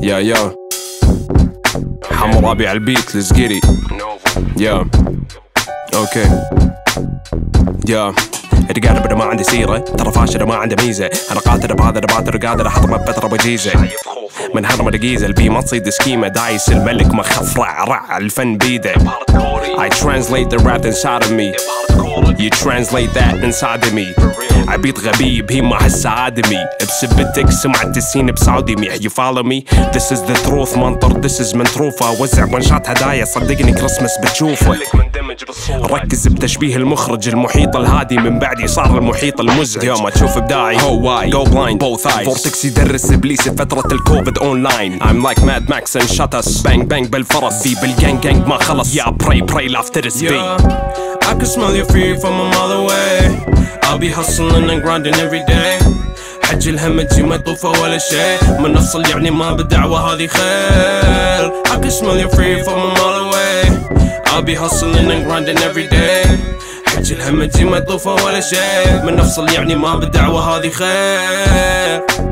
يا حمرابي على البيت let's get it يا اوكي يا رجال بدأ ما عندي سيرة، ترى فاشل ما عنده ميزة. أنا قاتل بهذا الباتر قادر أحطمه بفترة وجيزة. من هرم الجيزة البي ما تصيد سكيمة، دايس الملك ما خف رع الفن بيده. I translate the rap inside of me. You translate that inside of me. عبيط غبي بهيمة هسه آدمي، بسبتك سمعت السين بسعودي مي. You follow me? This is the truth منطر this is من تروفة. وزع ونشاط هدايا صدقني كريسمس بتشوفه. ركز بتشبيه المخرج المحيط الهادي، من بعدي صار المحيط المزعج. يوم ما تشوف ابداعي هو واي go blind both eyes. فورتكس يدرس ابليس فترة الكوفيد اونلاين. I'm like Mad Max and shut us bang bang بالفرس بي بالجانج جانج ما خلص. يا pray لا افترس بي. I can smell your fear from a mile away. I'll be hustling and grinding every day. حج الهم تجي ما يطوفه ولا شيء، من نفصل يعني ما بالدعوة هذه خير. I can smell your fear from a mile away. I'll be hustling and grinding every day. حج الهم تجي ما يطوفه ولا شيء، من نفصل يعني ما بالدعوة هذه خير.